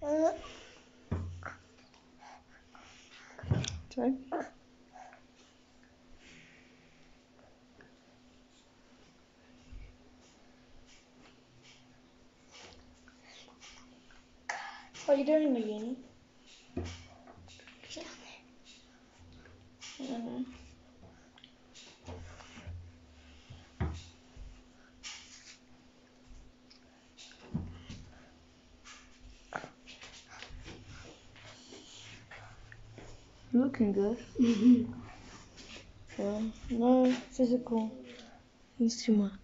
Sorry? What are you doing, Nagini? Looking good. Yeah, no physical instrument.